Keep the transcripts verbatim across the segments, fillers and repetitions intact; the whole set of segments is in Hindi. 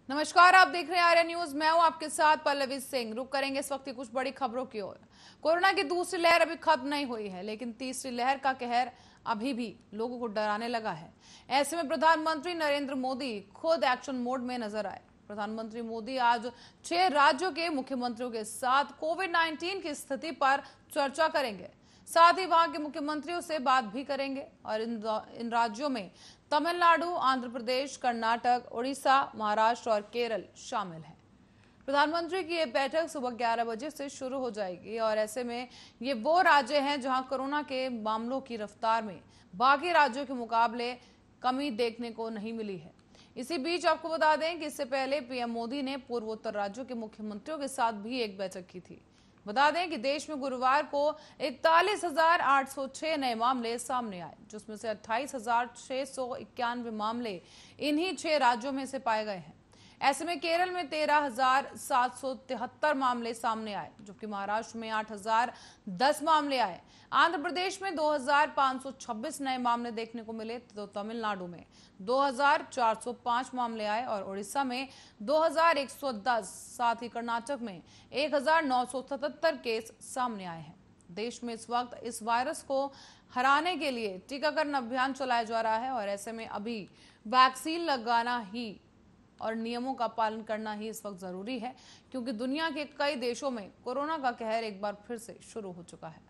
नमस्कार, आप देख रहे हैं आर्या न्यूज। मैं हूं आपके साथ पल्लवी सिंह। रुक करेंगे इस वक्त की कुछ बड़ी खबरों की ओर। कोरोना की दूसरी लहर अभी खत्म नहीं हुई है, लेकिन तीसरी लहर का कहर अभी भी लोगों को डराने लगा है। ऐसे में प्रधानमंत्री नरेंद्र मोदी खुद एक्शन मोड में नजर आए। प्रधानमंत्री मोदी आज छह राज्यों के मुख्यमंत्रियों के साथ कोविड नाइन्टीन की स्थिति पर चर्चा करेंगे। साथ ही वहां के मुख्यमंत्रियों से बात भी करेंगे और इन इन राज्यों में तमिलनाडु, आंध्र प्रदेश, कर्नाटक, उड़ीसा, महाराष्ट्र और केरल शामिल हैं। प्रधानमंत्री की ये बैठक सुबह ग्यारह बजे से शुरू हो जाएगी और ऐसे में ये वो राज्य हैं जहां कोरोना के मामलों की रफ्तार में बाकी राज्यों के मुकाबले कमी देखने को नहीं मिली है। इसी बीच आपको बता दें कि इससे पहले पीएम मोदी ने पूर्वोत्तर राज्यों के मुख्यमंत्रियों के साथ भी एक बैठक की थी। बता दें कि देश में गुरुवार को इकतालीस हजार आठ सौ छह नए मामले सामने आए, जिसमें से अट्ठाईस हजार छह सौ इक्यानवे मामले इन्हीं छह राज्यों में से पाए गए हैं। ऐसे में केरल में तेरह हजार सात सौ तिहत्तर मामले सामने आए, जबकि महाराष्ट्र में आठ हजार दस मामले आए। आंध्र प्रदेश में दो हजार पांच सौ छब्बीस नए मामले देखने को मिले, तो तमिलनाडु में दो हजार चार सौ पांच मामले आए और उड़ीसा में दो हजार एक सौ दस, साथ ही कर्नाटक में एक हजार नौ सौ सतहत्तर केस सामने आए हैं। देश में इस वक्त इस वायरस को हराने के लिए टीकाकरण अभियान चलाया जा रहा है और ऐसे में अभी वैक्सीन लगाना ही और नियमों का पालन करना ही इस वक्त जरूरी है, क्योंकि दुनिया के कई देशों में कोरोना का कहर एक बार फिर से शुरू हो चुका है।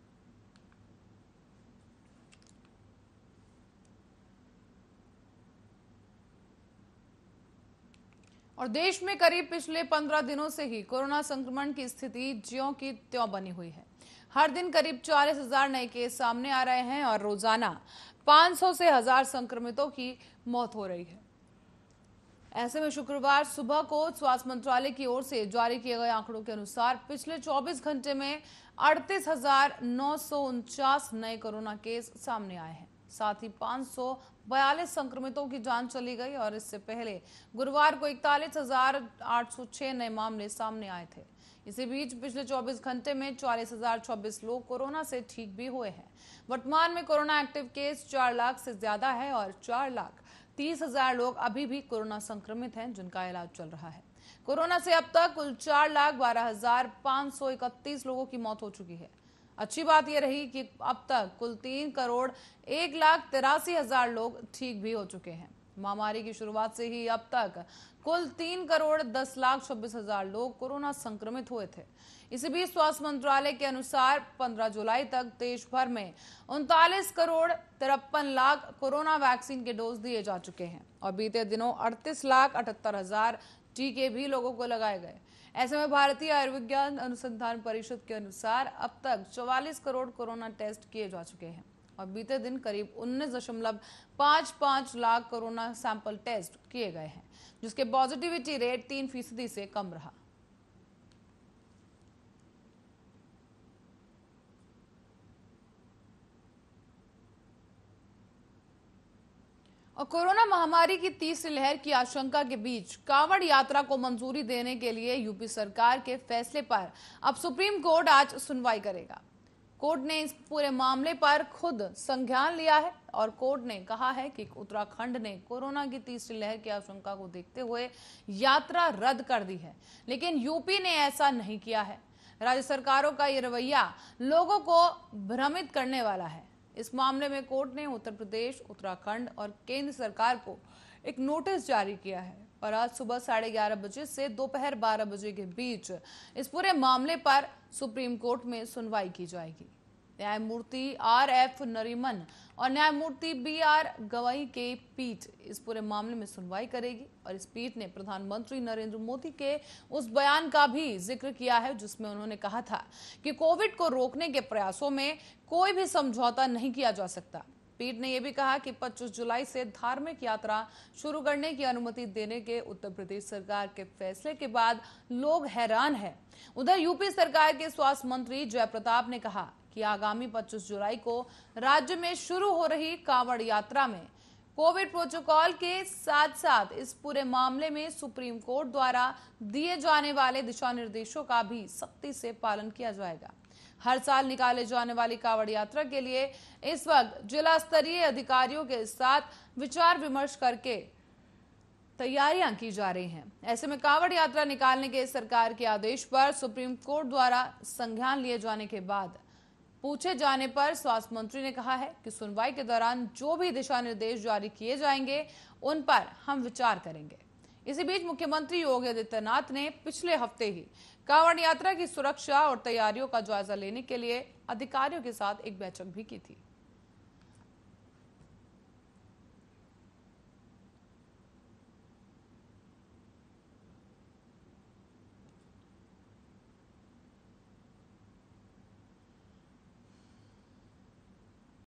और देश में करीब पिछले पंद्रह दिनों से ही कोरोना संक्रमण की स्थिति ज्यों की त्यों बनी हुई है। हर दिन करीब चालीस हजार नए केस सामने आ रहे हैं और रोजाना पांच सौ से हजार संक्रमितों की मौत हो रही है। ऐसे में शुक्रवार सुबह को स्वास्थ्य मंत्रालय की ओर से जारी किए गए आंकड़ों के अनुसार पिछले चौबीस घंटे में अड़तीस हजार नौ सौ उनचास नए कोरोना केस सामने आए हैं। साथ ही पांच सौ बयालीस संक्रमितों की जान चली गई और इससे पहले गुरुवार को इकतालीस हजार आठ सौ छह नए मामले सामने आए थे। इसी बीच पिछले चौबीस घंटे में चालीस हजार चौबीस लोग कोरोना से ठीक भी हुए हैं। वर्तमान में कोरोना एक्टिव केस चार लाख से ज्यादा है और चार लाख तीस हजार लोग अभी भी कोरोना संक्रमित हैं, जिनका इलाज चल रहा है। कोरोना से अब तक कुल चार लाख बारह हजार पांच सौ इकतीस लोगों की मौत हो चुकी है। अच्छी बात यह रही कि अब तक कुल तीन करोड़ एक लाख तिरासी हजार लोग ठीक भी हो चुके हैं। महामारी की शुरुआत से ही अब तक कुल तीन करोड़ दस लाख छब्बीस हजार लोग कोरोना संक्रमित हुए थे। इसी बीच स्वास्थ्य मंत्रालय के अनुसार पंद्रह जुलाई तक देश भर में उनतालीस करोड़ तिरपन लाख कोरोना वैक्सीन के डोज दिए जा चुके हैं और बीते दिनों अड़तीस लाख अठहत्तर हजार टीके भी लोगों को लगाए गए। ऐसे में भारतीय आयुर्विज्ञान अनुसंधान परिषद के अनुसार अब तक चौवालीस करोड़ कोरोना टेस्ट किए जा चुके हैं और बीते दिन करीब उन्नीस दशमलव पांच पांच लाख कोरोना सैंपल टेस्ट किए गए हैं, जिसके पॉजिटिविटी रेट तीन फीसदी से कम रहा। और कोरोना महामारी की तीसरी लहर की आशंका के बीच कांवड़ यात्रा को मंजूरी देने के लिए यूपी सरकार के फैसले पर अब सुप्रीम कोर्ट आज सुनवाई करेगा। कोर्ट ने इस पूरे मामले पर खुद संज्ञान लिया है और कोर्ट ने कहा है कि उत्तराखंड ने कोरोना की तीसरी लहर की आशंका को देखते हुए यात्रा रद्द कर दी है, लेकिन यूपी ने ऐसा नहीं किया है। राज्य सरकारों का ये रवैया लोगों को भ्रमित करने वाला है। इस मामले में कोर्ट ने उत्तर प्रदेश, उत्तराखंड और केंद्र सरकार को एक नोटिस जारी किया है और आज सुबह साढ़े ग्यारह बजे से दोपहर बारह बजे के बीच इस पूरे मामले पर सुप्रीम कोर्ट में सुनवाई की जाएगी। न्यायमूर्ति आर एफ नरीमन और न्यायमूर्ति बी आर गवाई के पीठ इस पूरे मामले में सुनवाई करेगी और इस पीठ ने प्रधानमंत्री नरेंद्र मोदी के उस बयान का भी जिक्र किया है जिसमें उन्होंने कहा था कि कोविड को रोकने के प्रयासों में कोई भी समझौता नहीं किया जा सकता। पीठ ने यह भी कहा कि पच्चीस जुलाई से धार्मिक यात्रा शुरू करने की अनुमति देने के उत्तर प्रदेश सरकार के फैसले के बाद लोग हैरान हैं। उधर यूपी सरकार के स्वास्थ्य मंत्री जय प्रताप ने कहा कि आगामी पच्चीस जुलाई को राज्य में शुरू हो रही कांवड़ यात्रा में कोविड प्रोटोकॉल के साथ साथ इस पूरे मामले में सुप्रीम कोर्ट द्वारा दिए जाने वाले दिशा निर्देशों का भी सख्ती से पालन किया जाएगा। हर साल निकाले जाने वाली कांवड़ यात्रा के लिए इस वक्त जिला स्तरीय अधिकारियों के साथ विचार विमर्श करके तैयारियां की जा रही हैं। ऐसे में कांवड़ यात्रा निकालने के सरकार के आदेश पर सुप्रीम कोर्ट द्वारा संज्ञान लिए जाने के बाद पूछे जाने पर स्वास्थ्य मंत्री ने कहा है कि सुनवाई के दौरान जो भी दिशा निर्देश जारी किए जाएंगे उन पर हम विचार करेंगे। इसी बीच मुख्यमंत्री योगी आदित्यनाथ ने पिछले हफ्ते ही कांवड़ यात्रा की सुरक्षा और तैयारियों का जायजा लेने के लिए अधिकारियों के साथ एक बैठक भी की थी।